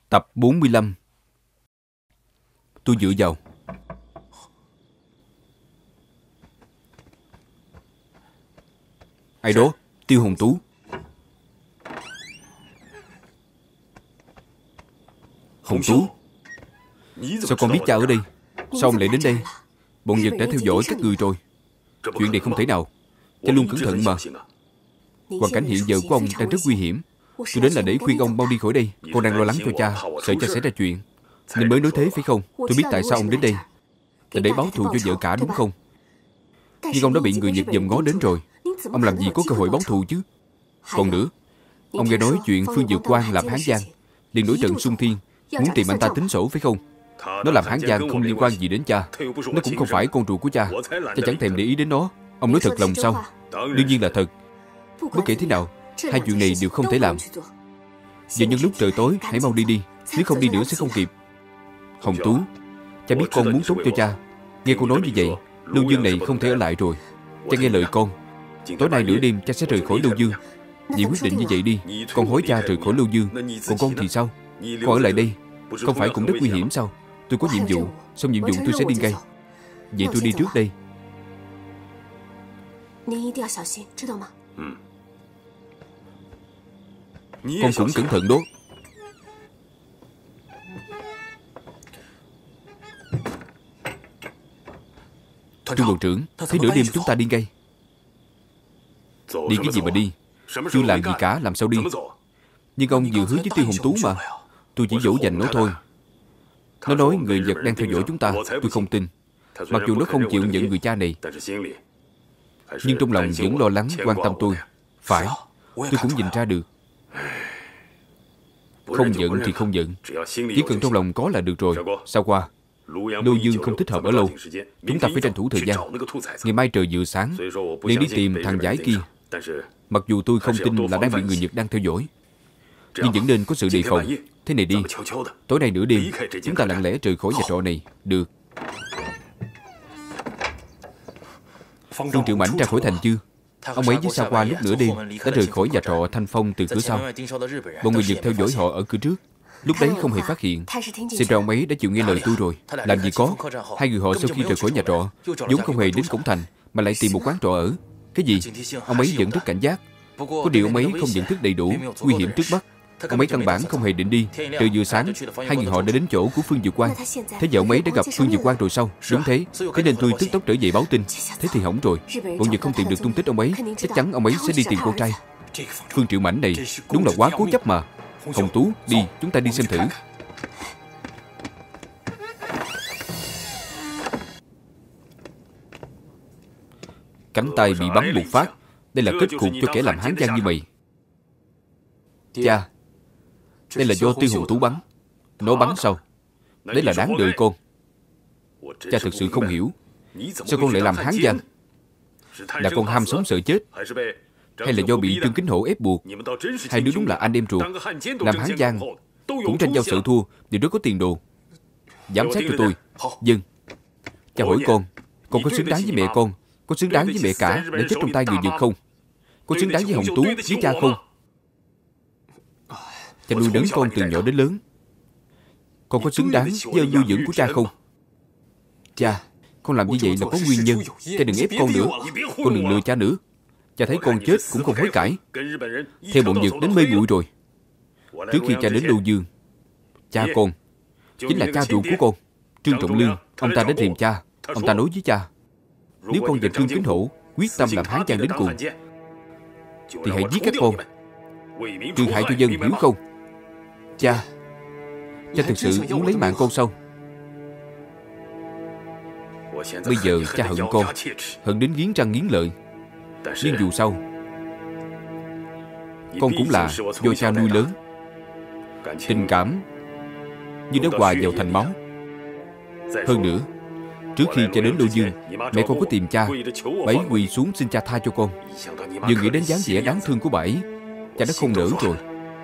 Tập 45. Tôi dựa vào. Ai đó? Tiêu Hồng Tú. Hồng Tú, sao con biết cha ở đây? Sao ông lại đến đây? Bọn Nhật đã theo dõi các người rồi. Chuyện này không thể nào. Cha luôn cẩn thận mà. Hoàn cảnh hiện giờ của ông đang rất nguy hiểm. Tôi đến là để khuyên ông mau đi khỏi đây. Con đang lo lắng cho cha, sợ cha xảy ra chuyện, nên mới nói thế phải không? Tôi biết tại sao ông đến đây là để báo thù cho vợ cả đúng không? Nhưng ông đã bị người Nhật dòm ngó đến rồi. Ông làm gì có cơ hội báo thù chứ? Còn nữa, ông nghe nói chuyện Phương Dược Quang làm Hán Giang, liền nổi trận xung thiên, muốn tìm anh ta tính sổ phải không? Nó làm Hán Giang không liên quan gì đến cha. Nó cũng không phải con ruột của cha. Cha chẳng thèm để ý đến nó. Ông nói thật lòng sao? Đương nhiên là thật. Bất kể thế nào, hai chuyện này đều không thể làm. Giờ nhân lúc trời tối, hãy mau đi đi. Nếu không đi nữa sẽ không kịp. Hồng Tú, cha biết con muốn tốt cho cha. Nghe con nói như vậy, Lưu Dương này không thể ở lại rồi. Cha nghe lời con. Tối nay nửa đêm cha sẽ rời khỏi Lưu Dương. Vì quyết định như vậy đi. Con hối cha rời khỏi Lưu Dương. Còn con thì sao? Con ở lại đây không phải cũng rất nguy hiểm sao? Tôi có nhiệm vụ, xong nhiệm vụ tôi sẽ đi ngay. Vậy tôi đi trước đây. Con cũng cẩn thận đó. Trung đội trưởng, thấy nửa đêm chúng ta đi ngay. Đi cái gì mà đi? Chưa làm gì cả, làm sao đi? Nhưng ông vừa hứa với Tiêu Hồng Tú mà. Tôi chỉ dỗ dành nó thôi. Nó nói người Nhật đang theo dõi chúng ta. Tôi không tin. Mặc dù nó không chịu nhận người cha này, nhưng trong lòng vẫn lo lắng quan tâm tôi. Phải, tôi cũng nhìn ra được. Không giận thì không giận, chỉ cần trong lòng có là được rồi. Sao qua? Lưu Dương không thích hợp ở lâu. Chúng ta phải tranh thủ thời gian. Ngày mai trời vừa sáng liền đi tìm thằng giải kia. Mặc dù tôi không tin là đang bị người Nhật đang theo dõi, nhưng vẫn nên có sự đề phòng. Thế này đi, tối nay nửa đêm chúng ta lặng lẽ rời khỏi nhà trọ này. Được. Phương Triệu Mãnh ra khỏi thành chưa? Ông ấy với Sao Qua lúc nửa đêm đã rời khỏi nhà trọ Thanh Phong từ cửa sau. Bọn người Nhật theo dõi họ ở cửa trước. Lúc đấy không hề phát hiện. Xem ra ông ấy đã chịu nghe lời tôi rồi. Làm gì có. Hai người họ sau khi rời khỏi nhà trọ vốn không hề đến cổng thành, mà lại tìm một quán trọ ở. Cái gì? Ông ấy vẫn rất cảnh giác. Có điều ông ấy không nhận thức đầy đủ nguy hiểm trước mắt. Ông ấy căn bản không hề định đi. Trời vừa sáng, hai người họ đã đến chỗ của Phương Dược Quang. Thế giờ ông ấy đã gặp Phương Dược Quang rồi sao? Đúng thế. Thế nên tôi tức tốc trở về báo tin. Thế thì hỏng rồi. Bọn Nhật không tìm được tung tích ông ấy, chắc chắn ông ấy sẽ đi tìm con trai. Phương Triệu Mãnh này đúng là quá cố chấp mà. Hồng Tú, đi, chúng ta đi xem thử. Cánh tay bị bắn một phát. Đây là kết cục cho kẻ làm Hán Giang như mày. Cha, đây là do Tiêu Hồng Tú bắn. Nó bắn sao? Đấy là đáng đời con. Cha thực sự không hiểu. Sao con lại làm Hán Giang? Là con ham sống sợ chết, hay là do bị Trương Kính Hổ ép buộc? Hai đứa đúng là anh em ruột. Làm Hán Giang cũng tranh nhau sợ thua, đều rất có tiền đồ. Giám sát cho tôi. Vâng. Cha hỏi con có xứng đáng với mẹ con, có xứng đáng với mẹ cả để chết trong tay người Nhật không? Có xứng đáng với Hồng Tú, với cha không? Cha nuôi nấng con từ nhỏ đến lớn. Con có xứng đáng với ơn nuôi dưỡng của cha không? Cha, con làm như vậy là có nguyên nhân. Cha đừng ép con nữa. Con đừng lừa cha nữa. Cha thấy con chết cũng không hối cải. Theo bọn Nhật đến mê muội rồi. Trước khi cha đến Lưu Dương, cha con chính là cha ruột của con, Trương Trọng Lương. Ông ta đến tìm cha. Ông ta nói với cha, nếu con và Trương Kính Hổ quyết tâm làm Hán Giang đến cùng, thì hãy giết các con, trừ hại cho dân, hiểu không? Cha thực sự muốn lấy mạng con sao? Bây giờ cha hận con, hận đến nghiến răng nghiến lợi. Nhưng dù sao, con cũng là do cha nuôi lớn. Tình cảm như đã hòa vào thành máu. Hơn nữa, trước khi cha đến Lưu Dương, mẹ con có tìm cha. Bà ấy quỳ xuống xin cha tha cho con. Vừa nghĩ đến dáng vẻ đáng thương của bà ấy, cha đã không nỡ rồi.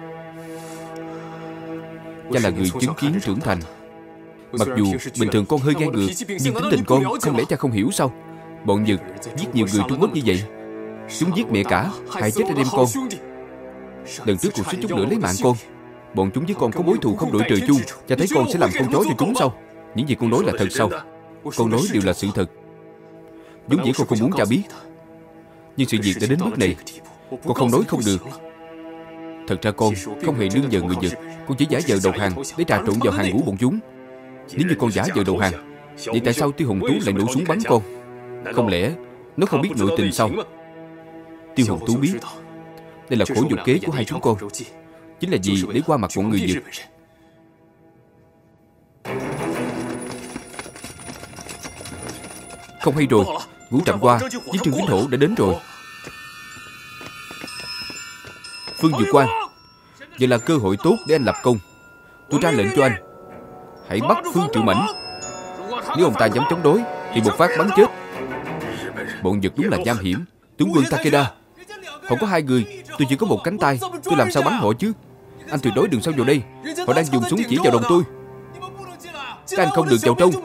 Cha là người chứng kiến trưởng thành. Mặc dù bình thường con hơi ngang ngược, nhưng tính tình con không lẽ cha không hiểu sao? Bọn Nhật giết nhiều người Trung Quốc như vậy. Chúng giết mẹ cả, hại chết anh em con. Lần trước còn suýt chút nữa lấy mạng con. Bọn chúng với con có mối thù không đội trời chung. Cha thấy con sẽ làm con chó cho chúng sao? Những gì con nói là thật sao? Con nói đều là sự thật. Vốn dĩ con không muốn cha biết, nhưng sự việc đã đến bước này, con không nói không được. Thật ra con không hề nương nhờ người Nhật. Con chỉ giả vờ đầu hàng để trà trộn vào hàng ngũ bọn chúng. Nếu như con giả vờ đầu hàng, vậy tại sao Tiêu Hồng Tú lại nổ súng bắn con? Không lẽ nó không biết nội tình sao? Tiêu Hồng Tú biết đây là khổ nhục kế của hai chúng con, chính là vì để qua mặt bọn người Nhật. Không hay rồi, Ngũ Trạm Hoa với Trương Kính Hổ đã đến rồi. Phương Dược Quang, vậy là cơ hội tốt để anh lập công. Tôi ra lệnh cho anh, hãy bắt Phương Triệu Mãnh. Nếu ông ta dám chống đối thì một phát bắn chết. Bọn Nhật đúng là nham hiểm. Tướng quân Takeda, họ có 2 người, tôi chỉ có một cánh tay, tôi làm sao bắn họ chứ? Anh tuyệt đối đừng xông vào đây. Họ đang dùng súng chỉ vào đầu tôi. Các anh không được vào trong.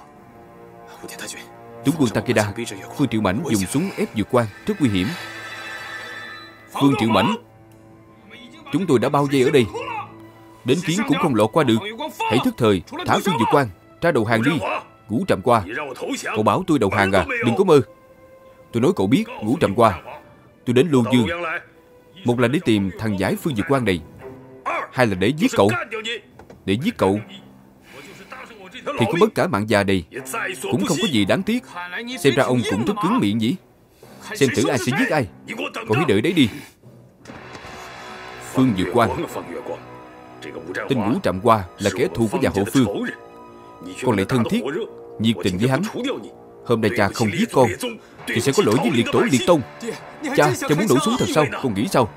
Tướng quân Takeda, Phương Triệu Mãnh dùng súng ép Dược Quang, rất nguy hiểm. Phương Triệu Mãnh, chúng tôi đã bao vây ở đây, đến kiến cũng không lọt qua được. Hãy thức thời, thả Phương Dược Quang ra đầu hàng đi. Ngũ Trạm Hoa, cậu bảo tôi đầu hàng à? Đừng có mơ. Tôi nói cậu biết, Ngũ Trạm Hoa, tôi đến Lưu Dương, một là để tìm thằng giải Phương Dược Quang này, 2 là để giết cậu. Để giết cậu thì có mất cả mạng già này cũng không có gì đáng tiếc. Xem ra ông cũng rất cứng miệng nhỉ. Xem thử ai sẽ giết ai. Cậu hãy đợi đấy đi. Phương Dược Quang, tên Ngũ Trạm Hoa là kẻ thù của nhà họ Phương. Con lại thân thiết, nhiệt tình với hắn. Hôm nay cha không giết con thì sẽ có lỗi với liệt tổ liệt tông. Cha muốn nổ súng thật sao? Con nghĩ sao?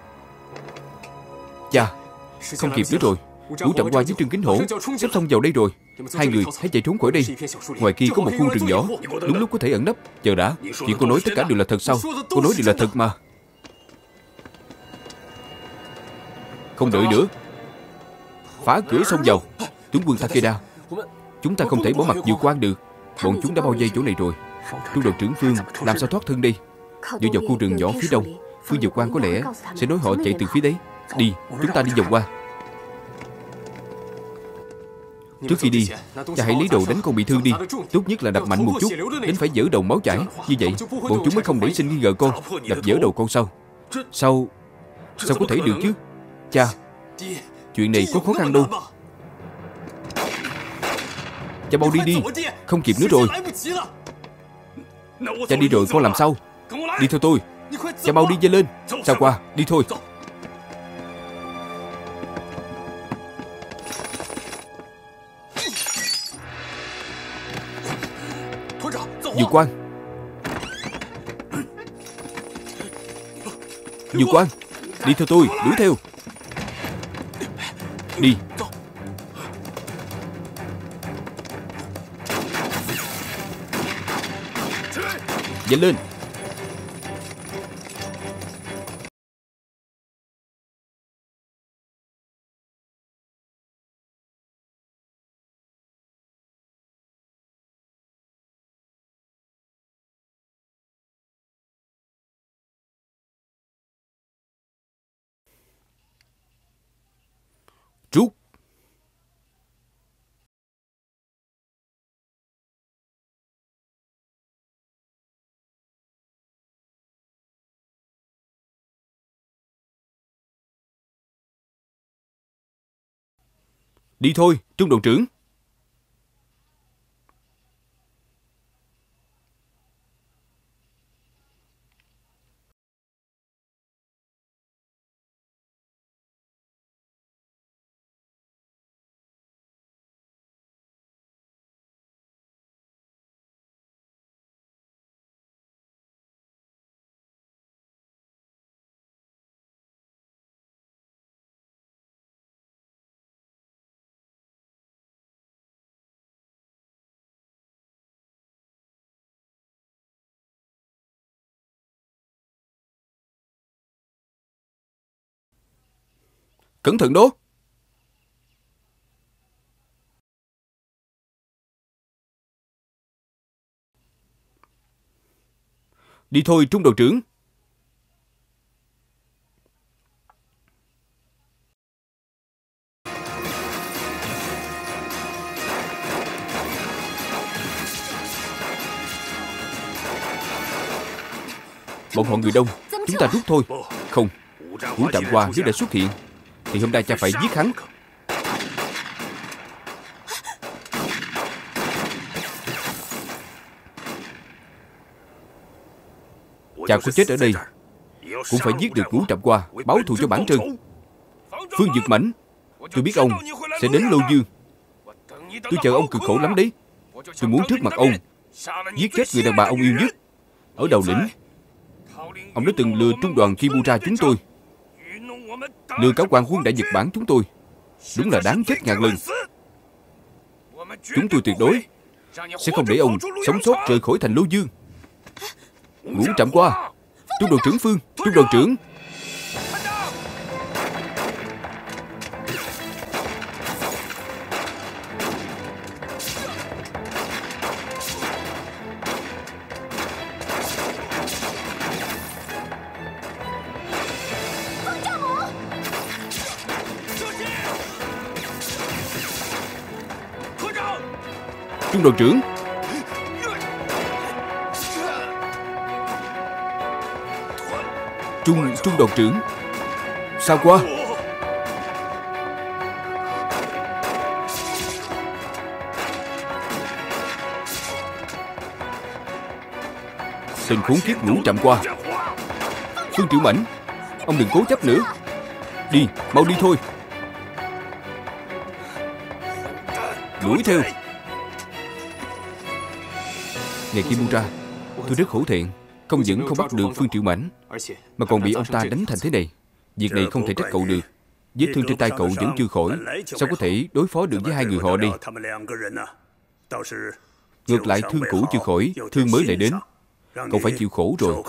Cha, không kịp nữa rồi. Ngũ Trạm Hoa với Trương Kính Hổ sắp xông vào đây rồi. 2 người hãy chạy trốn khỏi đây. Ngoài kia có một khu rừng nhỏ, đúng lúc có thể ẩn nấp. Chờ đã, chuyện con nói tất cả đều là thật sao? Con nói đều là thật mà. Không đợi nữa, phá cửa xông vào. Tướng quân Takeda, chúng ta không thể bỏ mặt Dược Quang được. Bọn chúng đã bao vây chỗ này rồi. Trung đội trưởng Phương làm sao thoát thân đây? Dựa vào khu rừng nhỏ phía đông, Phương Dược Quang có lẽ sẽ nói họ chạy từ phía đấy. Đi, chúng ta đi vòng qua. Trước khi đi, cha hãy lấy đồ đánh con bị thương đi. Tốt nhất là đập mạnh một chút, đến phải vỡ đầu máu chảy. Như vậy bọn chúng mới không nảy sinh nghi ngờ con. Đập vỡ đầu con sao? Sao có thể được chứ? Cha, chuyện này có khó khăn đâu. Cha mau đi đi, không kịp nữa rồi. Cha đi rồi con làm sao? Đi theo tôi. Cha mau đi dây lên. Sao qua, đi thôi. Dược Quang, Dược Quang, đi theo tôi, đuổi theo. Đi. Nhanh lên. Rút. Đi thôi, Trung đội trưởng. Cẩn thận đó. Đi thôi, Trung đội trưởng. Bọn họ người đông, chúng ta rút thôi. Không, Ngũ Trạm Hoa nếu đã xuất hiện thì hôm nay cha phải giết hắn. Cha có chết ở đây cũng phải giết được Ngũ Trạm Hoa, báo thù cho bản Trân. Phương Dực Mãnh, tôi biết ông sẽ đến Lô Dương. Tôi chờ ông cực khổ lắm đấy. Tôi muốn trước mặt ông giết chết người đàn bà ông yêu nhất. Ở đầu lĩnh, ông đã từng lừa trung đoàn Kimura chúng tôi, lừa cả quan quân Đại Nhật Bản chúng tôi. Đúng là đáng chết ngàn lần. Chúng tôi tuyệt đối sẽ không để ông sống sót rời khỏi thành Lô Dương. Ngũ Trạm Hoa, Trung đoàn trưởng Phương, Trung đoàn trưởng. Trung đoàn trưởng. Trung đoàn trưởng. Sao qua? Tên khốn kiếp Ngũ Trạm Hoa. Phương Triệu Mãnh, ông đừng cố chấp nữa. Đi, mau đi thôi. Đuổi theo. Ngày Kimura, tôi rất hổ thẹn, không những không bắt được Phương Triệu Mãnh mà còn bị ông ta đánh thành thế này. Việc này không thể trách cậu được. Vết thương trên tay cậu vẫn chưa khỏi, sao có thể đối phó được với hai người họ đây? Ngược lại thương cũ chưa khỏi, thương mới lại đến. Cậu phải chịu khổ rồi.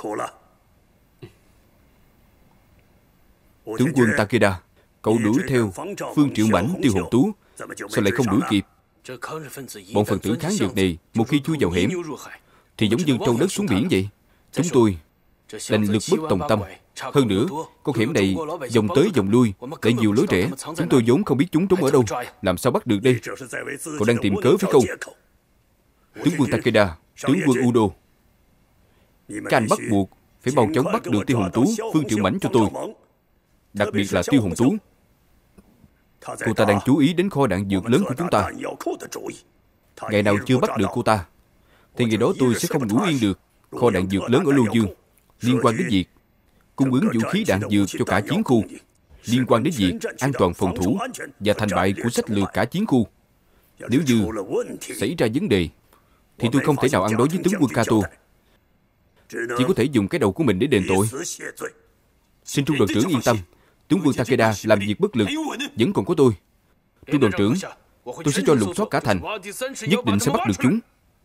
Tướng quân Takeda, cậu đuổi theo Phương Triệu Mãnh, Tiêu Hồn Tú, sao lại không đuổi kịp? Bọn phần tử kháng dược này một khi chui vào hẻm thì giống như trâu đất xuống biển vậy. Chúng tôi đành lực bất tòng tâm. Hơn nữa, con hẻm này vòng tới vòng lui, lại nhiều lối rẽ. Chúng tôi vốn không biết chúng trốn ở đâu, làm sao bắt được đây? Cậu đang tìm cớ phải không? Tướng quân Takeda, tướng quân Udo, các anh bắt buộc phải mau chóng bắt được Tiêu Hồn Tú, Phương Triệu Mãnh cho tôi. Đặc biệt là Tiêu Hồn Tú. Cô ta đang chú ý đến kho đạn dược lớn của chúng ta. Ngày nào chưa bắt được cô ta thì ngày đó tôi sẽ không ngủ yên được. Kho đạn dược lớn ở Lô Dương liên quan đến việc cung ứng vũ khí đạn dược cho cả chiến khu, liên quan đến việc an toàn phòng thủ và thành bại của sách lược cả chiến khu. Nếu như xảy ra vấn đề thì tôi không thể nào ăn đối với tướng quân Kato, chỉ có thể dùng cái đầu của mình để đền tội. Xin Trung đoàn trưởng yên tâm, tướng quân Takeda làm việc bất lực, vẫn còn có tôi. Trung đoàn trưởng, tôi sẽ cho lục soát cả thành, nhất định sẽ bắt được chúng.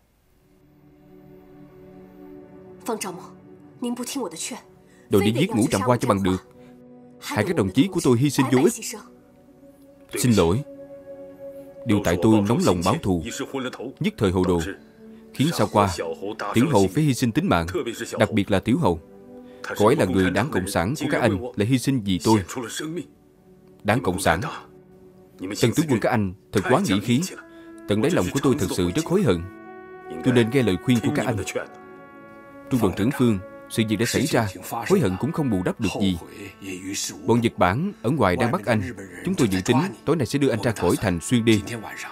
Đội đi giết Ngũ Trạm Hoa cho bằng được, hại các đồng chí của tôi hy sinh vô ích. Xin lỗi, điều tại tôi nóng lòng báo thù, nhất thời hồ đồ, khiến sao qua Tiểu Hầu phải hy sinh tính mạng. Đặc biệt là Tiểu Hầu, cậu ấy là người đảng Cộng sản của các anh lại hy sinh vì tôi. Đảng Cộng sản, Tần tướng quân các anh thật quá nghĩa khí. Tận đáy lòng của tôi thật sự rất hối hận. Tôi nên nghe lời khuyên của các anh. Trung đoàn trưởng Phương, sự việc đã xảy ra, hối hận cũng không bù đắp được gì. Bọn Nhật Bản ở ngoài đang bắt anh. Chúng tôi dự tính tối nay sẽ đưa anh ra khỏi thành xuyên đêm.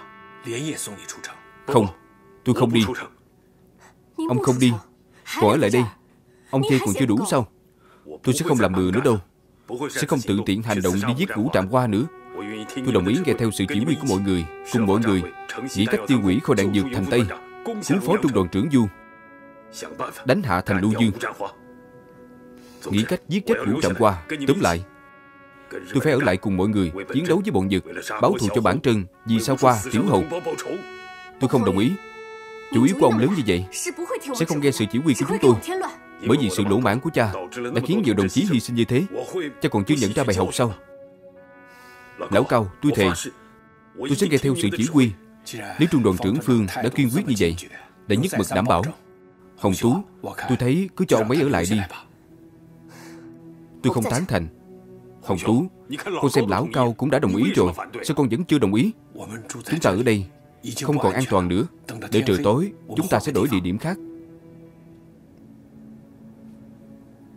Không, tôi không đi. Ông không đi, còn ở lại đây. Ông chê còn chưa đủ sao? Tôi sẽ không làm bừa nữa đâu. Sẽ không tự tiện hành động đi giết Ngũ Trạm Hoa nữa. Tôi đồng ý nghe theo sự chỉ huy của mọi người, cùng mọi người nghĩ cách tiêu hủy kho đạn dược thành Tây, cứu phó trung đoàn trưởng Du, đánh hạ thành Lưu Dương, nghĩ cách giết chết Ngũ Trạm Hoa. Tóm lại, tôi phải ở lại cùng mọi người chiến đấu với bọn Nhật, báo thù cho bản Trân vì sao qua Tiểu Hầu. Tôi không đồng ý. Chủ ý của ông lớn như vậy sẽ không nghe sự chỉ huy của chúng tôi. Bởi vì sự lỗ mãn của cha đã khiến nhiều đồng chí hy sinh như thế. Cha còn chưa nhận ra bài học sao? Lão Cao, tôi thề tôi sẽ nghe theo sự chỉ huy. Nếu trung đoàn trưởng Phương đã kiên quyết như vậy, đã nhất mực đảm bảo. Hồng Tú, tôi thấy cứ cho ông ấy ở lại đi. Tôi không tán thành. Hồng Tú, con xem Lão Cao cũng đã đồng ý rồi, sao con vẫn chưa đồng ý? Chúng ta ở đây không còn an toàn nữa. Để trời tối chúng ta sẽ đổi địa điểm khác.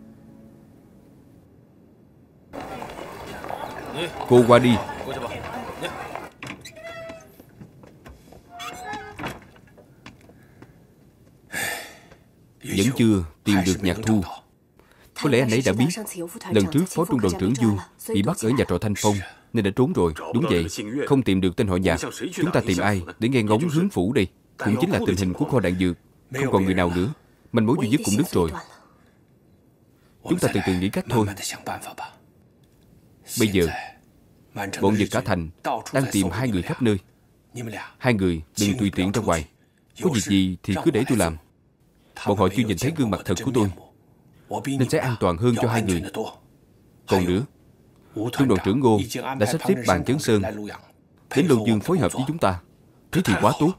Cô qua đi. Vẫn chưa tìm được Nhạc Thu. Có lẽ anh ấy đã biết lần trước phó trung đoàn trưởng Du bị bắt ở nhà trọ Thanh Phong nên đã trốn rồi. Đúng vậy, không tìm được tên họ Nhạc. Chúng ta tìm ai để nghe ngóng hướng phủ đây? Cũng chính là tình hình của kho đạn dược. Không còn người nào nữa. Manh mối duy nhất cũng đứt rồi. Chúng ta từ từ nghĩ cách thôi. Bây giờ bọn giật cả thành đang tìm hai người khắp nơi. Hai người đừng tùy tiện ra ngoài. Có việc gì thì cứ để tôi làm. Bọn họ chưa nhìn thấy gương mặt thật của tôi nên sẽ an toàn hơn cho hai người. Còn nữa, trung đoàn trưởng Ngô đã sắp xếp bàn Chấn Sơn đến Lâu Dương phối hợp với chúng ta. Thế thì quá tốt.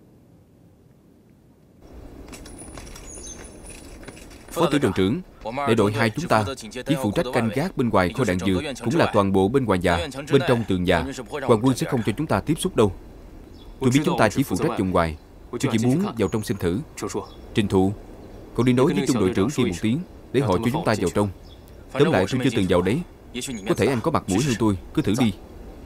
Phó tiểu đoàn trưởng, đại đội 2 chúng ta chỉ phụ trách canh gác bên ngoài kho đạn dược, cũng là toàn bộ bên ngoài nhà, bên trong tường nhà. Hoàng quân sẽ không cho chúng ta tiếp xúc đâu. Tôi biết chúng ta chỉ phụ trách dùng ngoài. Tôi chỉ muốn vào trong xem thử. Trình Thụ, cậu đi nói với trung đội trưởng kia một tiếng để họ cho chúng ta vào trong. Tóm lại tôi chưa từng vào đấy. Có thể anh có mặt mũi hơn tôi. Cứ thử đi.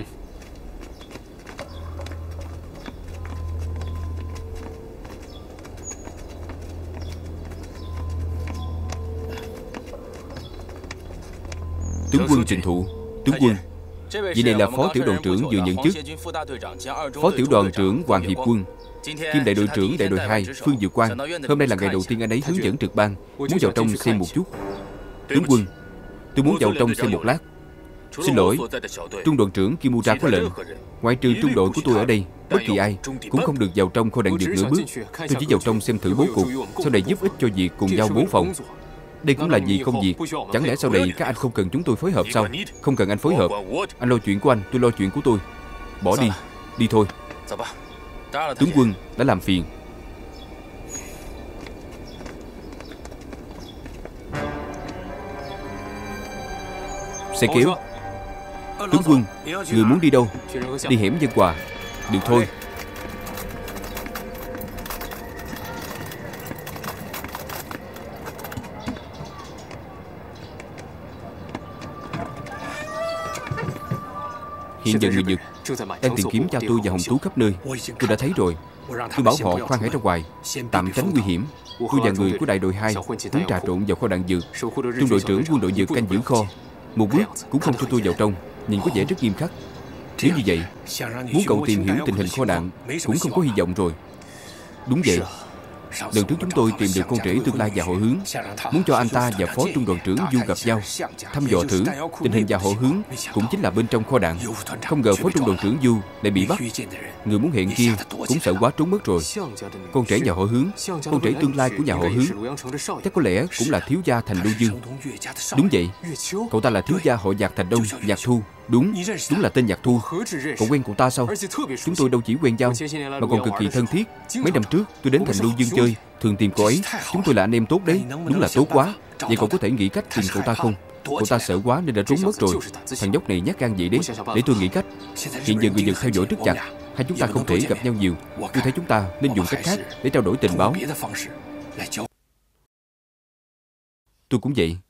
Tướng quân Trình Thụ. Tướng quân, vị này là phó tiểu đoàn trưởng vừa nhận chức. Phó tiểu đoàn trưởng Hoàng Hiệp Quân, kiêm đại đội trưởng đại đội 2 Phương Dự Quang. Hôm nay là ngày đầu tiên anh ấy hướng dẫn trực ban. Muốn vào trong xem một chút. Tướng quân, tôi muốn vào trong xem một lát. Xin lỗi, trung đoàn trưởng Kimura có lệnh, ngoại trừ trung đội của tôi ở đây, bất kỳ ai cũng không được vào trong kho đạn dược nửa bước. Tôi chỉ vào trong xem thử bố cục, sau này giúp ích cho việc cùng giao bố phòng. Đây cũng là gì không việc. Chẳng lẽ sau này các anh không cần chúng tôi phối hợp sao? Không cần anh phối hợp. Anh lo chuyện của anh, tôi lo chuyện của tôi. Bỏ đi, đi thôi. Tướng quân đã làm phiền. Xe kéo. Tướng quân, người muốn đi đâu? Đi hẻm Dân Hòa. Được thôi. Hiện giờ người Nhật đang tìm kiếm cha tôi và Hồng Tú khắp nơi. Tôi đã thấy rồi. Tôi bảo họ khoan hãy ra ngoài, tạm tránh nguy hiểm. Tôi và người của đại đội 2 muốn trà trộn vào kho đạn dược. Trung đội trưởng quân đội dược canh giữ kho, một bước cũng không cho tôi vào trong. Nhìn có vẻ rất nghiêm khắc. Nếu như vậy, muốn cậu tìm hiểu tình hình kho đạn cũng không có hy vọng rồi. Đúng vậy. Lần trước chúng tôi tìm được con rể tương lai và họ Hướng, muốn cho anh ta và phó trung đoàn trưởng Du gặp nhau, thăm dò thử tình hình và họ Hướng cũng chính là bên trong kho đạn. Không ngờ phó trung đoàn trưởng Du lại bị bắt. Người muốn hẹn kia cũng sợ quá trốn mất rồi. Con rể nhà họ Hướng, con rể tương lai của nhà họ Hướng, chắc có lẽ cũng là thiếu gia thành Lâu Dương. Đúng vậy. Cậu ta là thiếu gia họ Nhạc thành Đông, Nhạc Thu. Đúng là tên Nhạc Thu. Cậu quen cậu ta sao? Chúng tôi đâu chỉ quen nhau mà còn cực kỳ thân thiết. Mấy năm trước tôi đến thành Lưu Dương chơi, thường tìm cậu ấy. Chúng tôi là anh em tốt đấy. Đúng là tốt quá. Vậy cậu có thể nghĩ cách tìm cậu ta không? Cậu ta sợ quá nên đã trốn mất rồi. Thằng nhóc này nhát gan vậy đấy. Để tôi nghĩ cách. Hiện giờ người Nhật theo dõi rất chặt. Hai chúng ta không thể gặp nhau nhiều. Tôi thấy chúng ta nên dùng cách khác để trao đổi tình báo. Tôi cũng vậy.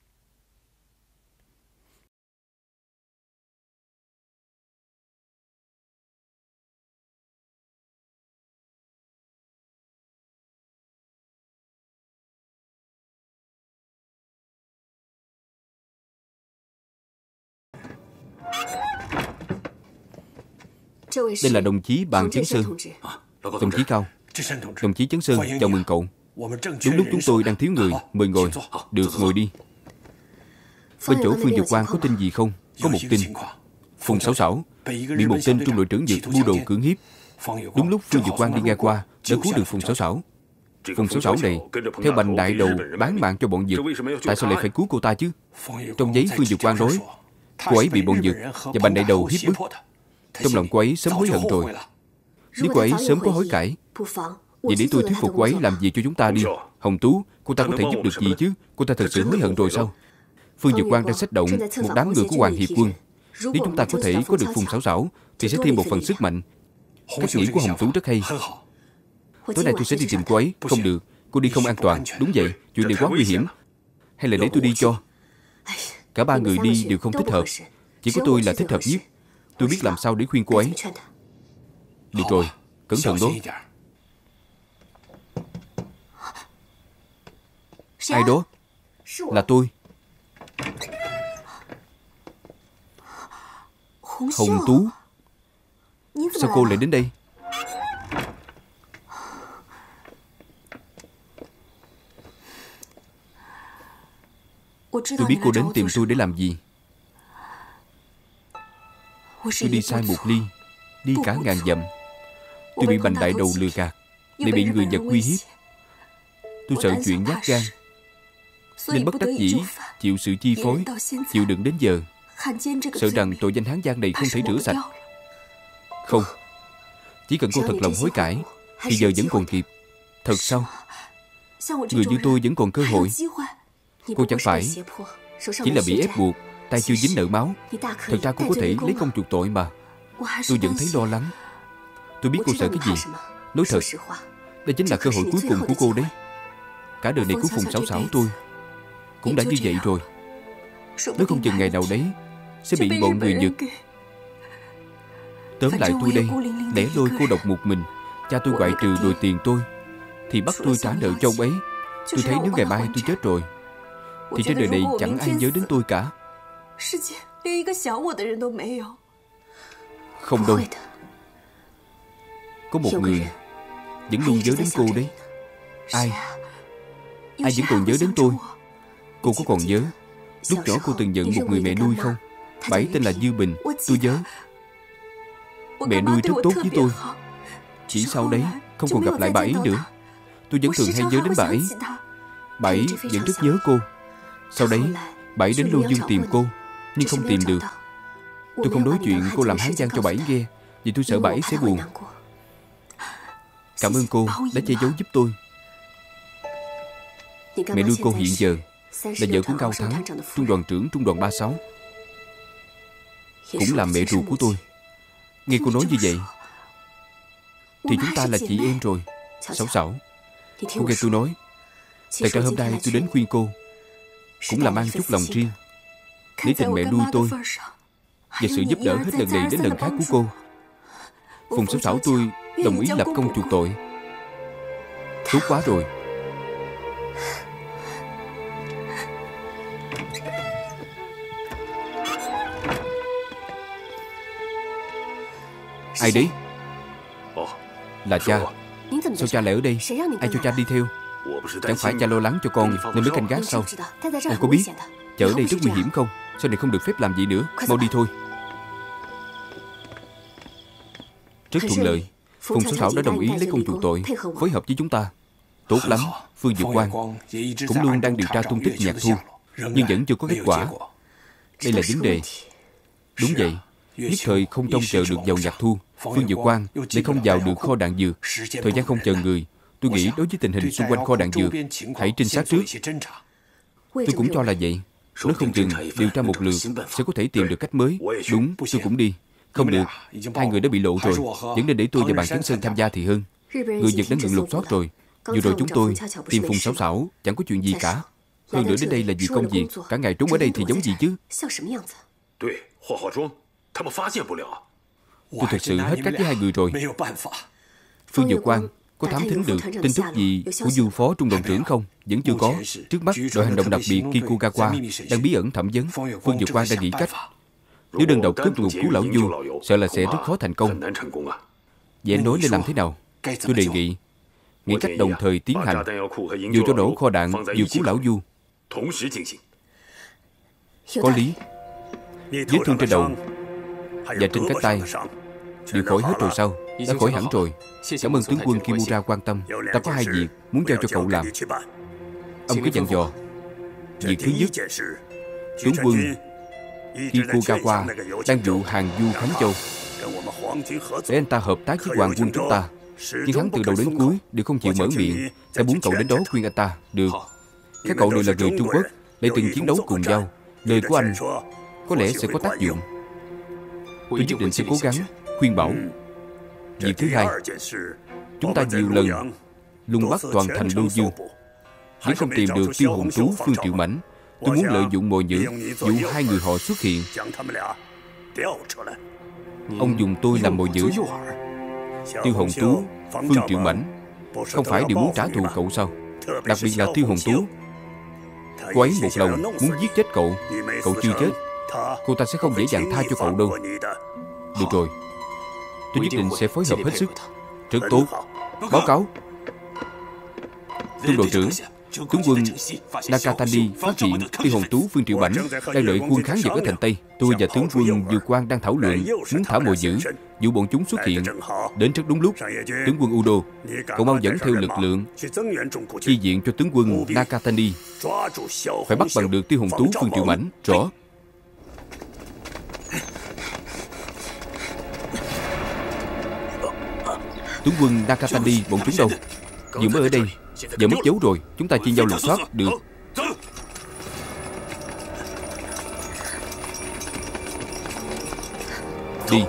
Đây là đồng chí Bàn Chấn Sơn. Đồng chí Cao. Đồng chí Chấn Sơn, chào mừng cậu. Đúng lúc chúng tôi đang thiếu người, mời ngồi. Được, ngồi đi. Bên chỗ Phương Dược Quang có tin gì không? Có một tin. Phùng Sảo Sảo bị một tên trung đội trưởng Dược mưu đồ cưỡng hiếp. Đúng lúc Phương Dược Quang đi ngang qua đã cứu được Phùng Sảo Sảo. Phùng Sảo Sảo này theo Bành đại đầu bán mạng cho bọn Dược. Tại sao lại phải cứu cô ta chứ? Trong giấy Phương Dược Quang nói cô ấy bị bọn Dược và Bành đại đầu hiếp bức. Trong lòng cô ấy sớm hối hận rồi. Nếu cô ấy sớm có hối cải, vậy để tôi thuyết phục cô ấy làm gì cho chúng ta đi. Hồng Tú, cô ta có thể giúp được gì chứ? Cô ta thật sự hối hận rồi sao? Phương Dược Quang đang xách động một đám người của Hoàng Hiệp Quân. Nếu chúng ta có thể có được Phùng Sảo Sảo thì sẽ thêm một phần sức mạnh. Cách nghĩ của Hồng Tú rất hay. Tối nay tôi sẽ đi tìm cô ấy. Không được, cô đi không an toàn. Đúng vậy, chuyện này quá nguy hiểm. Hay là để tôi đi cho? Cả ba người đi đều không thích hợp. Chỉ có tôi là thích hợp nhất. Tôi biết làm sao để khuyên cô ấy. Được rồi, cẩn thận đó. Ai đó? Là tôi. Hồng Tú. Sao cô lại đến đây? Tôi biết cô đến tìm tôi để làm gì. Tôi đi sai một ly, đi cả ngàn dặm. Tôi bị bành đại đầu lừa gạt, lại bị người Nhật uy hiếp. Tôi sợ chuyện nhát gan, nên bất đắc dĩ chịu sự chi phối, chịu đựng đến giờ. Sợ rằng tội danh Hán Giang này không thể rửa sạch. Không, chỉ cần cô thật lòng hối cải thì giờ vẫn còn kịp. Thật sao? Người như tôi vẫn còn cơ hội. Cô chẳng phải chỉ là bị ép buộc, tay chưa dính nợ máu. Thật ra cô có thể lấy công chuộc tội mà. Tôi vẫn thấy lo lắng. Tôi biết cô sợ cái gì. Nói thật, đây chính là cơ hội cuối cùng của cô đấy. Cả đời này của Phùng Sảo Sảo tôi cũng đã như vậy rồi. Nếu không chừng ngày nào đấy sẽ bị bọn người Nhật. Tóm lại tôi đây, lẻ loi cô độc một mình. Cha tôi ngoại trừ đòi tiền tôi, thì bắt tôi trả nợ cho ông ấy. Tôi thấy nếu ngày mai tôi chết rồi thì trên đời này chẳng ai nhớ đến tôi cả. Không đâu. Có một người vẫn luôn nhớ đến cô đấy. Ai? Ai vẫn còn nhớ đến tôi? Cô có còn nhớ lúc nhỏ cô từng nhận một người mẹ nuôi không? Bà ấy tên là Dư Bình. Tôi nhớ. Mẹ nuôi rất tốt với tôi. Chỉ sau đấy không còn gặp lại bà ấy nữa. Tôi vẫn thường hay nhớ đến bà ấy. Bà ấy vẫn rất nhớ cô. Sau đấy bà ấy đến Lưu Dương tìm cô, nhưng không tìm được. Tôi không nói chuyện cô làm Hán Giang cho bà ấy nghe, vì tôi sợ bà ấy sẽ buồn. Cảm ơn cô đã che giấu giúp tôi. Mẹ nuôi cô hiện giờ là vợ của Cao Thắng, trung đoàn trưởng trung đoàn 36, cũng là mẹ ruột của tôi. Nghe cô nói như vậy thì chúng ta là chị em rồi. Sảo Sảo, cô nghe tôi nói. Tại ra hôm nay tôi đến khuyên cô cũng là mang chút lòng riêng, để tình mẹ nuôi tôi và sự giúp đỡ hết lần này đến lần khác của cô. Phùng Sảo Sảo tôi đồng ý lập công chuộc tội. Tốt quá rồi. Ai đấy? Là cha. Sao cha lại ở đây? Ai cho cha đi theo? Chẳng phải cha lo lắng cho con nên mới canh gác sao? Con có biết cha ở đây rất nguy hiểm không? Sau này không được phép làm gì nữa. Mau đi thôi. Rất thuận lợi. Phùng Sảo Sảo đã đồng ý lấy công chuộc tội, phối hợp với chúng ta. Tốt lắm. Phương Dược Quang cũng luôn đang điều tra tung tích Nhạc Thu, nhưng vẫn chưa có kết quả. Đây là vấn đề. Đúng vậy. Nhất thời không trông chờ được vào Nhạc Thu, Phương Dược Quang lại không vào được kho đạn dược. Thời gian không chờ người. Tôi nghĩ đối với tình hình xung quanh kho đạn dược, hãy trinh sát trước. Tôi cũng cho là vậy. Nếu không chừng điều tra một lượt sẽ có thể tìm được cách mới. Đúng, tôi cũng đi. Không được, hai người đã bị lộ rồi. Vẫn nên để tôi và bạn Chấn Sơn tham gia thì hơn. Người Nhật đã ngừng lục soát rồi. Vừa rồi chúng tôi tìm Phùng Sảo Sảo chẳng có chuyện gì cả. Hơn nữa đến đây là vì công việc. Cả ngày trốn ở đây thì giống gì chứ? Tôi thật sự hết cách với hai người rồi. Phương Dược Quang có thám thính được tin tức gì của Du phó trung đoàn trưởng không? Vẫn chưa có. Trước mắt đội hành động đặc biệt Kikugawa đang bí ẩn thẩm vấn. Phương Dược Quang đang nghĩ cách. Nếu đơn độc cướp ngục cứu lão Du, sợ là sẽ rất khó thành công. Vậy anh nói nên làm thế nào? Tôi đề nghị nghĩ cách đồng thời tiến hành, vừa cho nổ kho đạn vừa cứu lão Du. Có lý. Vết thương trên đầu và trên cánh tay đều khỏi hết rồi sao? Đã khỏi hẳn rồi. Cảm ơn tướng quân Kimura quan tâm. Ta có hai việc muốn giao cho cậu làm. Ông cứ dặn dò. Việc thứ nhất, tướng quân Kikugawa đang dụ hàng Du Khánh Châu, để anh ta hợp tác với hoàng quân chúng ta. Nhưng hắn từ đầu đến cuối đều không chịu mở miệng. Ta muốn cậu đến đó khuyên anh ta. Được. Các cậu đều là người Trung Quốc, lại từng chiến đấu cùng nhau. Lời của anh có lẽ sẽ có tác dụng. Tôi nhất định sẽ cố gắng khuyên bảo. Việc thứ hai, chúng ta nhiều lần lùng bắt toàn thành Lưu Dương, vẫn không tìm được Tiêu Hồn Tú, Phương Triệu Mãnh. Tôi muốn lợi dụng mồi nhử dụ hai người họ xuất hiện, Ông dùng tôi làm mồi nhử. Tiêu Hồng Tú, Phương Triệu Mãnh không phải đều muốn trả thù cậu sao? Đặc biệt là Tiêu Hồng Tú. Cô ấy một lòng muốn giết chết cậu. Cậu chưa chết, cô ta sẽ không dễ dàng tha cho cậu đâu. Được rồi, tôi nhất định sẽ phối hợp hết sức. Rất tốt. Báo cáo. Trung đội trưởng, tướng quân Nakatani phát hiện Tiêu Hồng Tú, Phương Triệu Mãnh đang đợi quân kháng Nhật ở thành Tây. Tôi và tướng quân Dược Quang đang thảo luận muốn thả mồi nhử, dụ bọn chúng xuất hiện. Đến rất đúng lúc. Tướng quân Udo, cậu mau dẫn theo lực lượng chi viện cho tướng quân Nakatani. Phải bắt bằng được Tiêu Hồng Tú, Phương Triệu Mãnh. Rõ. Tướng quân Nakatani, bọn chúng đâu? Vừa mới ở đây, giờ mất dấu rồi. Chúng ta chia nhau lục soát. Được. Đi.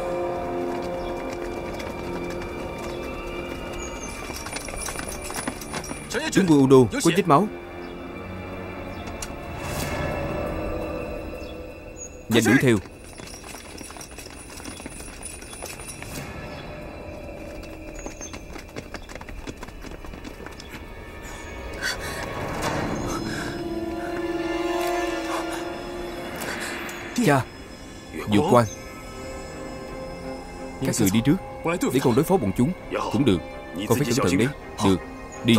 Tướng quân Udo, có vết máu. Nhanh đuổi theo. Cha, Dược Quang, các người đi trước để con đối phó bọn chúng. Cũng được. Con phải cẩn thận đấy. Được. Đi.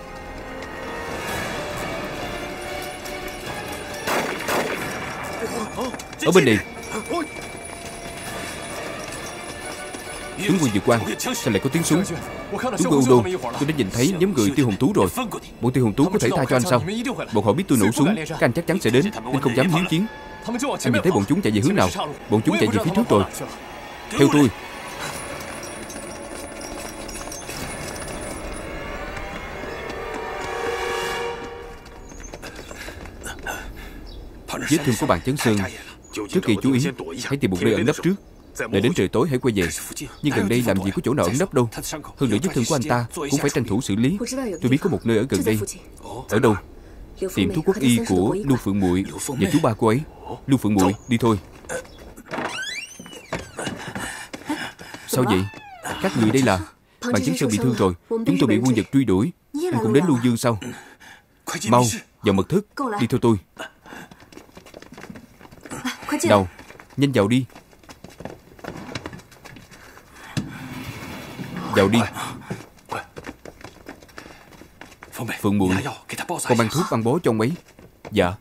Ở bên này. Tướng quân Dược Quang, sao lại có tiếng súng? Tướng quân Udo, tôi đã nhìn thấy nhóm người Tiêu Hồng Tú rồi. Bọn Tiêu Hồng Tú có thể tha cho anh sao? Bọn họ biết tôi nổ súng, các anh chắc chắn sẽ đến, nên không dám hiếu chiến. Anh nhìn thấy bọn chúng chạy về hướng nào? Bọn chúng chạy về phía trước rồi. Theo tôi. Vết thương của bạn Chấn Sơn, trước khi chú ý, hãy tìm một nơi ẩn nấp trước. Đợi đến trời tối hãy quay về. Nhưng gần đây làm gì có chỗ nào ẩn nấp đâu. Hơn nữa vết thương của anh ta cũng phải tranh thủ xử lý. Tôi biết có một nơi ở gần đây. Ở đâu? Tiệm thuốc quốc y của Lưu Phượng Muội và chú ba cô ấy. Lưu Phượng Muội, đi thôi. Sao vậy? Các người đây là? Bạn Chấn Sơn bị thương rồi. Chúng tôi bị quân Nhật truy đuổi. Anh cũng đến Lưu Dương sao? Mau, vào mật thất. Đi theo tôi. Nào, nhanh vào đi. Vào đi. Phượng Muội, con mang thuốc băng bó cho ông ấy. Dạ.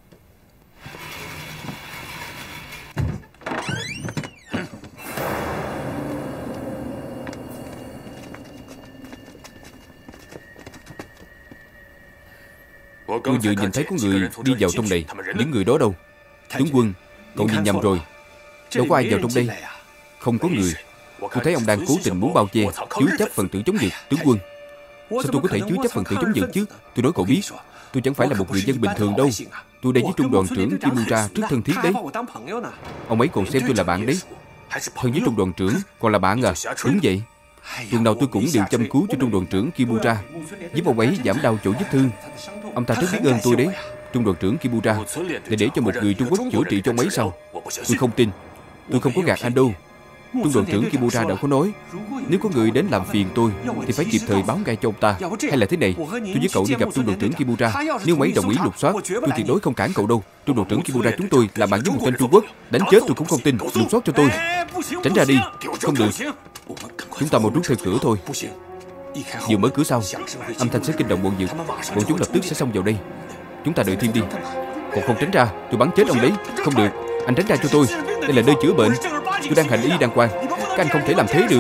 Tôi vừa nhìn thấy có người đi vào trong này. Những người đó đâu? Tướng quân, cậu nhìn nhầm rồi. Đâu có ai vào trong đây. Không có người. Tôi thấy ông đang cố tình muốn bao che, chứa chấp phần tử chống Nhật. Tướng quân, sao tôi có thể chứa chấp phần tử chống Nhật chứ? Tôi nói cậu biết, tôi chẳng phải là một người dân bình thường đâu. Tôi đây với trung đoàn trưởng Kimura rất thân thiết đấy. Ông ấy còn xem tôi là bạn đấy. Thân với trung đoàn trưởng, còn là bạn à? Đúng vậy. Tuần nào tôi cũng đều chăm cứu cho trung đoàn trưởng Kimura, giúp ông ấy giảm đau chỗ vết thương. Ông ta rất biết ơn tôi đấy. Trung đoàn trưởng Kimura để cho một người Trung Quốc chữa trị cho ông ấy sao? Tôi không tin. Tôi không có gạt anh đâu. Trung đoàn trưởng Kimura đã có nói, nếu có người đến làm phiền tôi thì phải kịp thời báo ngay cho ông ta. Hay là thế này, tôi với cậu đi gặp trung đoàn trưởng Kimura. Nếu ông ấy đồng ý lục soát, tôi tuyệt đối không cản cậu đâu. Trung đoàn trưởng Kimura chúng tôi làm bạn với một tên Trung Quốc, đánh chết tôi cũng không tin. Lục soát cho tôi. Tránh ra đi. Không được. Chúng ta mau rút theo cửa thôi. Vừa mở cửa sau, âm thanh sẽ kinh động bọn Nhật. Bọn chúng lập tức sẽ xông vào đây. Chúng ta đợi thêm đi. Còn không tránh ra, tôi bắn chết ông đấy. Không được, anh tránh ra cho tôi. Đây là nơi chữa bệnh. Tôi đang hành y đàng hoàng. Các anh không thể làm thế được.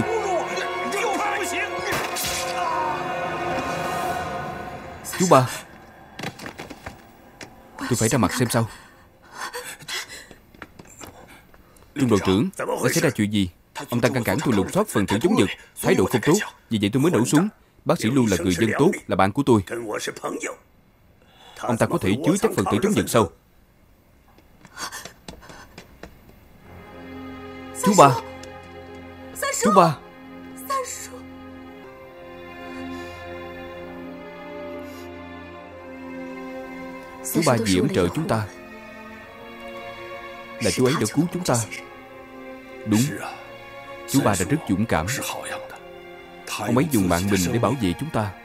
Chú ba, tôi phải ra mặt xem sao. Trung đoàn trưởng, đã xảy ra chuyện gì? Ông ta ngăn cản tôi lục soát phần tử chống Nhật, thái độ không tốt. Vì vậy tôi mới nổ súng. Bác sĩ Lưu là người dân tốt, là bạn của tôi. Ông ta có thể chứa chấp phần tử chống Nhật sao? Chú ba, chú ba. Chú ba vì ủng trợ chúng ta, là chú ấy đã cứu chúng ta. Đúng, chú ba đã rất dũng cảm. Ông ấy dùng mạng mình để bảo vệ chúng ta.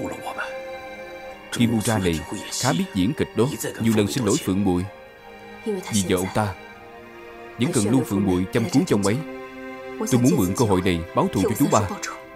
Kimura này khá biết diễn kịch đó. Nhiều lần xin lỗi Phượng Muội, vì vợ ông ta vẫn cần luôn Phượng Muội chăm cứu cho ông ấy. Tôi muốn mượn cơ hội này báo thù cho chú ba.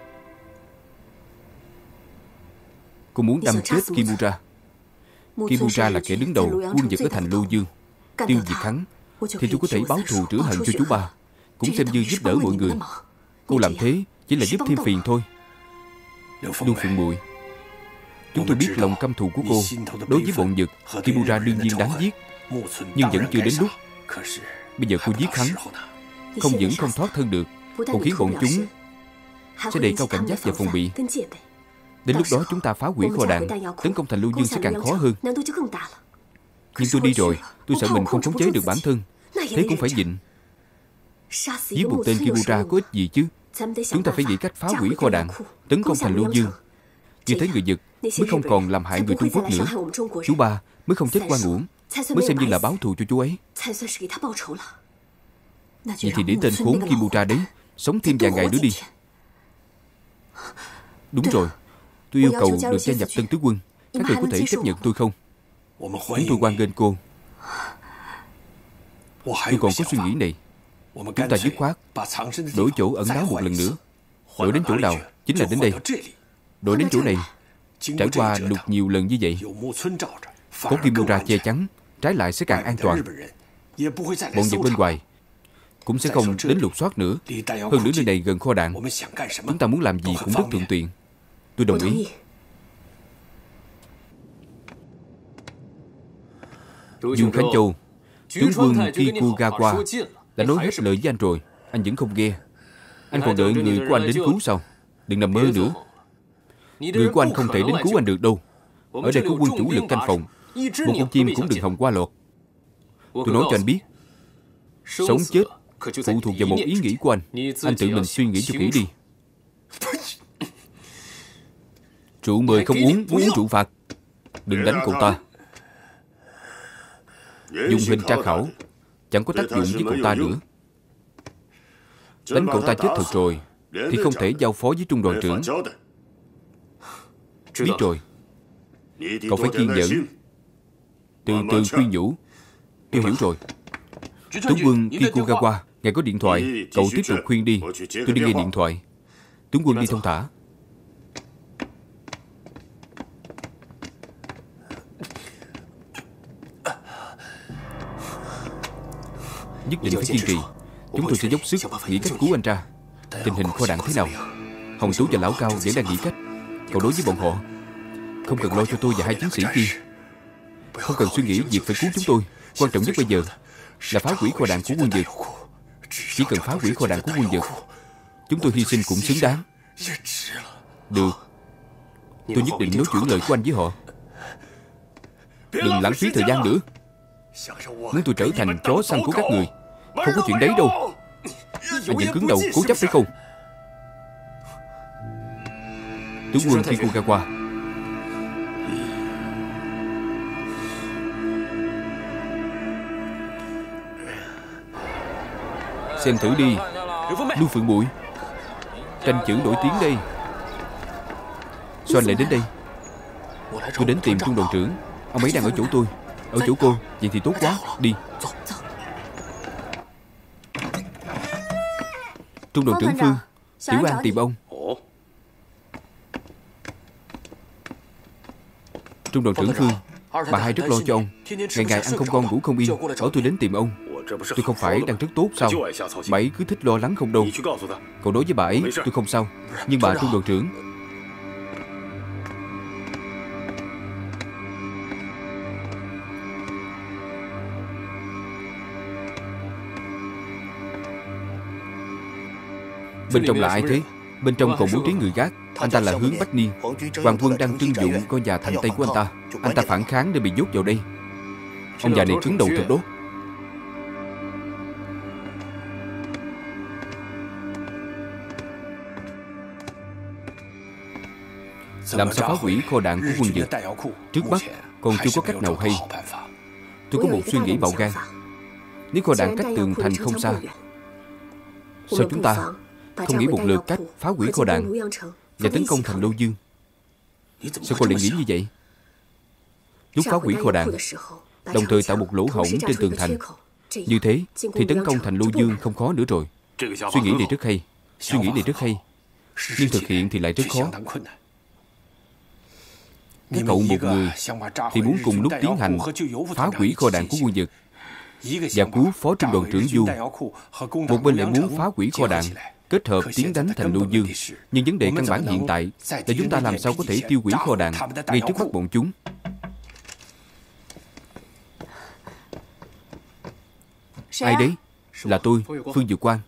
Cô muốn đâm chết Kimura. Kimura là kẻ đứng đầu quân Nhật ở thành Lô Dương. Tiêu diệt hắn thì tôi có thể báo thù rửa hận cho chú ba, cũng xem như giúp đỡ mọi người. Cô làm thế chỉ là giúp thêm phiền thôi. Lưu Phượng Muội, chúng tôi biết lòng căm thù của cô đối với bọn Nhật. Kimura đương nhiên đáng giết, nhưng vẫn chưa đến lúc. Bây giờ cô giết hắn, không những không thoát thân được, còn khiến bọn chúng sẽ đề cao cảnh giác và phòng bị. Đến lúc đó chúng ta phá hủy kho đạn, tấn công thành Lưu Dương sẽ càng khó hơn. Nhưng tôi đi rồi, tôi sợ mình không khống chế được bản thân. Thế cũng phải nhịn. Giết một tên Kimura có ích gì chứ? Chúng ta phải nghĩ cách phá hủy kho đạn, tấn công thành Lưu Dương. Như thế người Nhật mới không còn làm hại người Trung Quốc nữa. Chú ba mới không chết oan uổng, mới xem như là báo thù cho chú ấy. Vậy thì để tên khốn Kimura đấy sống thêm vài ngày nữa đi. Đúng rồi, tôi yêu cầu được gia nhập Tân Tứ Quân. Các người có thể chấp nhận tôi không? Chúng tôi hoan nghênh cô. Tôi còn có suy nghĩ này. Chúng ta dứt khoát đổi chỗ ẩn náu một lần nữa. Đổi đến chỗ nào? Chính là đến đây. Đổi đến chỗ này. Trải qua lục nhiều lần như vậy, có Kimura che chắn, trái lại sẽ càng an toàn. Bọn Nhật bên ngoài cũng sẽ không đến lục soát nữa. Hơn nữa nơi này gần kho đạn, chúng ta muốn làm gì cũng rất thuận tiện. Tôi đồng ý. Dương Khánh Châu, tướng quân Kikugawa đã nói hết lời với anh rồi. Anh vẫn không nghe. Anh còn đợi người của anh đến cứu sao? Đừng nằm mơ nữa. Người của anh không thể đến cứu anh được đâu. Ở đây có quân chủ lực canh phòng. Một con chim cũng đừng hòng qua lọt. Tôi nói cho anh biết, sống chết phụ thuộc vào một ý nghĩ của anh. Anh tự mình suy nghĩ cho kỹ đi. Rượu mời không uống, muốn uống rượu phạt. Đừng đánh cậu ta. Dùng hình tra khảo chẳng có tác dụng với cậu ta nữa. Đánh cậu ta chết thật rồi thì không thể giao phó với trung đoàn trưởng. Biết rồi. Cậu phải kiên nhẫn, từ từ khuyên nhủ. Tôi hiểu rồi. Tướng quân Kikugawa, ngài có điện thoại, cậu tiếp tục khuyên đi. Tôi đi nghe điện thoại. Tướng quân đi thông thả. Nhất định phải kiên trì. Chúng tôi sẽ dốc sức nghĩ cách cứu anh ra. Tình hình kho đạn thế nào? Hồng Tú và Lão Cao vẫn đang nghĩ cách. Cậu đối với bọn họ, không cần lo cho tôi và hai chiến sĩ kia. Không cần suy nghĩ việc phải cứu chúng tôi. Quan trọng nhất bây giờ là phá hủy kho đạn của quân Nhật. Chỉ cần phá hủy kho đạn của quân Nhật, chúng tôi hy sinh cũng xứng đáng. Được, tôi nhất định nói chuyển lời của anh với họ. Đừng lãng phí thời gian nữa. Muốn tôi trở thành chó săn của các người, không có chuyện đấy đâu. Anh vẫn cứng đầu cố chấp phải không? Tướng quân Kikugawa, xem thử đi. Lưu Phượng Muội, tranh chữ nổi tiếng đây. Sao anh lại đến đây? Tôi đến tìm trung đoàn trưởng. Ông ấy đang ở chỗ tôi. Ở chỗ cô. Vậy thì tốt quá. Đi. Trung đoàn trưởng Phương, Tiểu An tìm ông. Trung đoàn trưởng Phương, bà hai rất lo cho ông. Ngày ngày ăn không ngon ngủ không yên, bảo tôi đến tìm ông. Tôi không phải đang rất tốt sao? Bà ấy cứ thích lo lắng không đâu. Cậu nói với bà ấy tôi không sao. Nhưng bà trung đoàn trưởng, bên trong là ai thế? Bên trong còn bố trí người gác. Anh ta là Hướng Bách Niên. Hoàng quân đang trưng dụng con già thành Tây của anh ta. Anh ta phản kháng nên bị nhốt vào đây. Ông già này cứng đầu thật đó. Làm sao phá hủy kho đạn của quân Nhật? Trước mắt còn chưa có cách nào hay. Tôi có một suy nghĩ bạo gan. Nếu kho đạn cách tường thành không xa, Sao chúng ta không nghĩ một lượt cách phá hủy kho đạn và tấn công thành Lô Dương? Sao cô lại nghĩ như vậy? Lúc phá hủy kho đạn, đồng thời tạo một lỗ hổng trên tường thành, như thế thì tấn công thành Lô Dương không khó nữa rồi. Suy nghĩ này rất hay. Suy nghĩ này rất hay. Nhưng thực hiện thì lại rất khó. Các cậu một người thì muốn cùng lúc tiến hành phá hủy kho đạn của quân Nhật và cứu phó trung đoàn trưởng Du. Một bên lại muốn phá hủy kho đạn, kết hợp tiến đánh thành Lô Dương. Nhưng vấn đề căn bản hiện tại là chúng ta làm sao có thể tiêu hủy kho đạn ngay trước mắt bọn chúng. Ai đấy? Là tôi, Phương Dược Quang.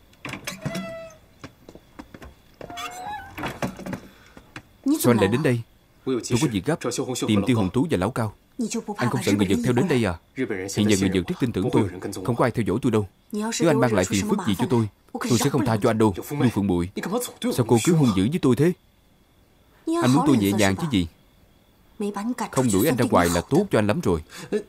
Sao anh lại đến đây? Tôi có việc gấp, tìm Tiêu Hồng Tú và Lão Cao. Anh không sợ người Nhật theo đến đây à? Hiện giờ người Nhật rất tin tưởng tôi, không có ai theo dõi tôi đâu. Nếu anh mang lại phiền phức gì cho tôi sẽ không tha cho anh đâu. Lưu Phượng Bụi, sao cô cứ hung dữ với tôi thế? Anh muốn tôi nhẹ nhàng chứ gì? Không đuổi anh ra ngoài là tốt cho anh lắm rồi.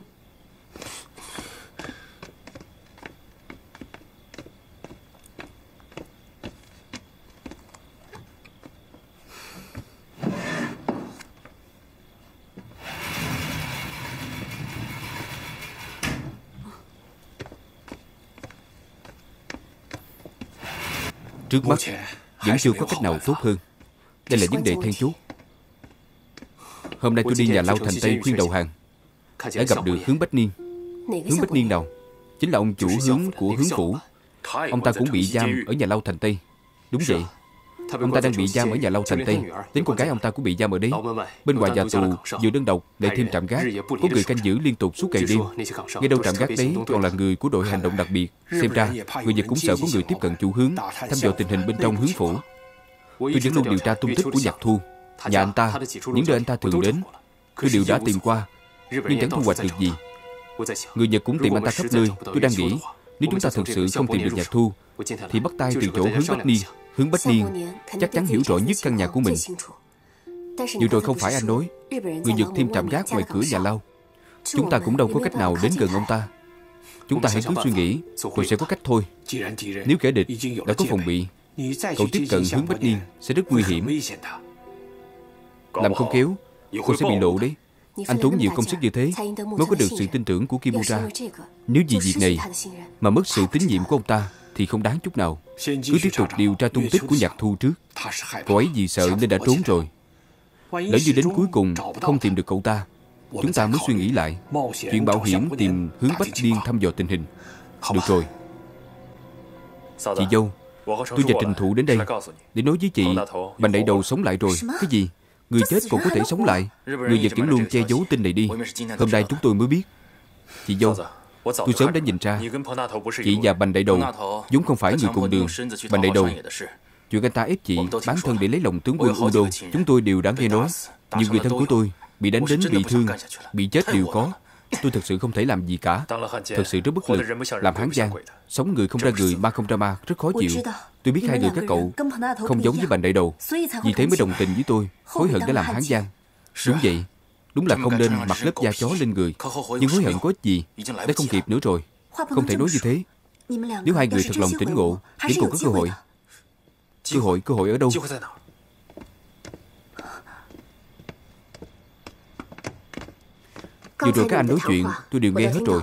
Trước mắt vẫn chưa có cách nào tốt hơn. Đây là vấn đề then chốt. Hôm nay tôi đi nhà Lao Thành Tây khuyên đầu hàng, đã gặp được Hướng Bách Niên. Hướng Bách Niên nào? Chính là ông chủ Hướng của Hướng Phủ. Ông ta cũng bị giam ở nhà Lao Thành Tây. Đúng vậy, ông ta đang bị giam ở nhà Lao Thành Tây. Đến con gái ông ta cũng bị giam ở đấy. Bên ngoài nhà tù vừa đơn độc lại thêm trạm gác, có người canh giữ liên tục suốt ngày đêm. Nghe đâu trạm gác đấy còn là người của đội hành động đặc biệt. Xem ra người Nhật cũng sợ có người tiếp cận chủ Hướng, thăm dò tình hình bên trong Hướng Phủ. Tôi vẫn luôn điều tra tung tích của Nhạc Thu. Nhà anh ta, những nơi anh ta thường đến, tôi đều đã tìm qua, nhưng chẳng thu hoạch được gì. Người Nhật cũng tìm anh ta khắp nơi. Tôi đang nghĩ, nếu chúng ta thực sự không tìm được Nhạc Thu thì bắt tay từ chỗ Hướng Bách Niên. Hướng Bách Niên chắc chắn hiểu rõ nhất căn nhà của mình. Vừa rồi không phải anh nói người Nhật thêm trạm gác ngoài cửa nhà Lao. Chúng ta cũng đâu có cách nào đến gần ông ta. Chúng ta hãy cứ suy nghĩ, rồi sẽ có cách thôi. Nếu kẻ địch đã có phòng bị, cậu tiếp cận Hướng Bách Niên sẽ rất nguy hiểm. Làm không khéo, cô sẽ bị lộ đấy. Anh tốn nhiều công sức như thế mới có được sự tin tưởng của Kimura. Nếu vì việc này mà mất sự tín nhiệm của ông ta thì không đáng chút nào. Cứ tiếp tục điều tra tung tích của Nhạc Thu trước. Cậu ấy vì sợ nên đã trốn rồi. Lỡ như đến cuối cùng không tìm được cậu ta, chúng ta mới suy nghĩ lại chuyện mạo hiểm tìm Hướng Bách Niên thăm dò tình hình. Được rồi. Chị dâu, tôi và Trình Thụ đến đây để nói với chị, Bành Đại Đầu sống lại rồi. Cái gì? Người chết còn có thể sống lại? Người Nhật vẫn luôn che giấu tin này đi. Hôm nay chúng tôi mới biết. Chị dâu, tôi sớm đã nhìn ra chị và Bành Đại Đầu vốn không phải người cùng đường. Bành Đại Đầu, chuyện anh ta ép chị bán thân để lấy lòng tướng quân Udo, chúng tôi đều đã nghe nói. Nhiều người thân của tôi bị đánh đến bị thương, bị chết đều có. Tôi thật sự không thể làm gì cả. Thật sự rất bất lực. Làm Hán Giang, sống người không ra người, ma không ra ma, rất khó chịu. Tôi biết hai người các cậu không giống với Bành Đại Đầu, vì thế mới đồng tình với tôi, hối hận đã làm Hán Giang. Đúng vậy, đúng là không nên mặc lớp da chó lên người. Nhưng hối hận có ích gì, đã không kịp nữa rồi. Không thể nói như thế. Nếu hai người thật lòng tỉnh ngộ, vẫn còn có cơ hội. Cơ hội ở đâu? Vừa rồi các anh nói chuyện tôi đều nghe hết rồi.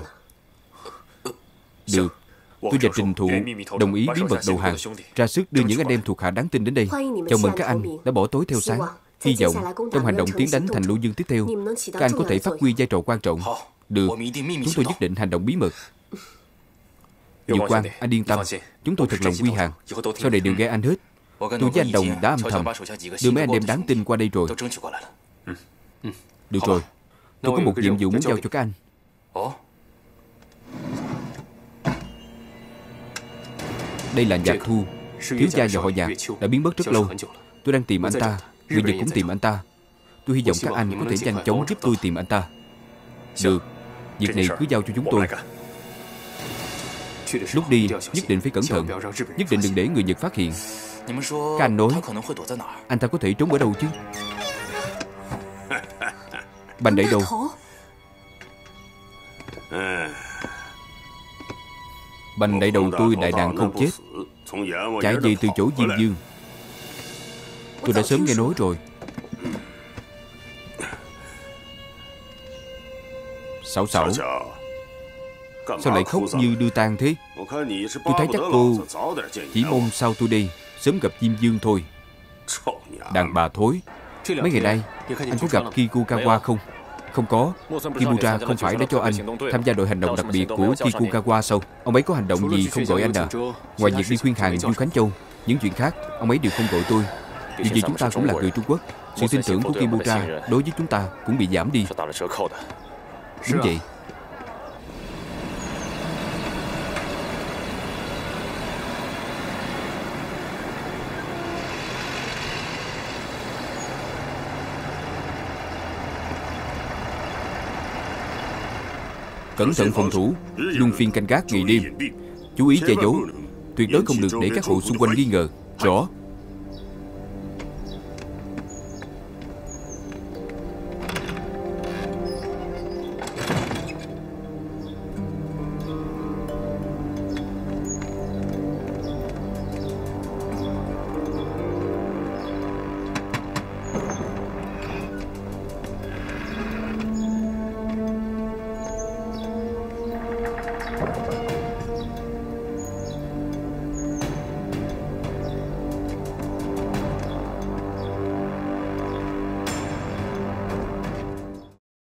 Được, tôi và Trình Thụ đồng ý bí mật đầu hàng, ra sức đưa những anh em thuộc hạ đáng tin đến đây. Chào mừng các anh đã bỏ tối theo sáng. Hy vọng trong hành động tiến đánh thành Lô Dương tiếp theo, các anh có thể phát huy vai trò quan trọng. Được, chúng tôi nhất định hành động bí mật. Dược Quang, anh yên tâm, chúng tôi thật lòng quy hàng, sau này đều nghe anh hết. Tôi với anh Đồng đã âm thầm đưa mấy anh em đáng tin qua đây rồi. Được rồi, tôi có một nhiệm vụ muốn giao cho các anh. Đây là Nhạc Thu, thiếu gia và họ Nhạc đã biến mất rất lâu. Tôi đang tìm anh ta, người Nhật cũng tìm anh ta. Tôi hy vọng các anh có thể nhanh chóng giúp tôi tìm anh ta. Được, việc này cứ giao cho chúng tôi. Lúc đi nhất định phải cẩn thận, nhất định đừng để người Nhật phát hiện. Các anh nói anh ta có thể trốn ở đâu chứ? Bành Đại Đầu, Bành Đại Đầu tôi đại nạn không chết, chạy về từ chỗ Diêm Dương. Tôi đã sớm nghe nói rồi. Xảo Xảo, sao lại khóc như đưa tang thế? Tôi thấy chắc cô chỉ mong sao tôi đây sớm gặp Diêm Dương thôi. Đàn bà thối. Mấy ngày nay anh có gặp Kikugawa không? Không có. Kimura không phải đã cho anh tham gia đội hành động đặc biệt của Kikugawa sao? Ông ấy có hành động gì không gọi anh à? Ngoài việc đi khuyên hàng Du Khánh Châu, những chuyện khác ông ấy đều không gọi tôi. Dù gì chúng ta cũng là người Trung Quốc, sự tin tưởng của Kimura đối với chúng ta cũng bị giảm đi. Đúng vậy. Cẩn thận phòng thủ, luân phiên canh gác ngày đêm, chú ý che giấu, tuyệt đối không được để các hộ xung quanh nghi ngờ. Rõ.